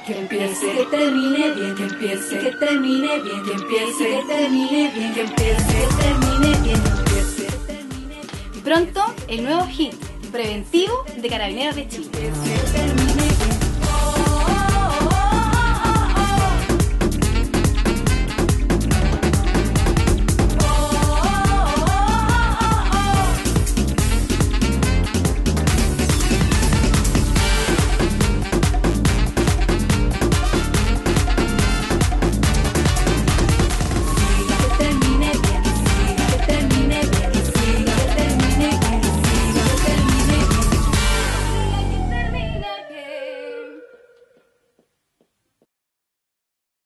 Que empiece, que termine bien, que empiece, que termine bien, que empiece, que termine bien, que empiece, que termine bien, que empiece, que termine bien. Y pronto, el nuevo hit preventivo de Carabineros de Chile. Que empiece, que termine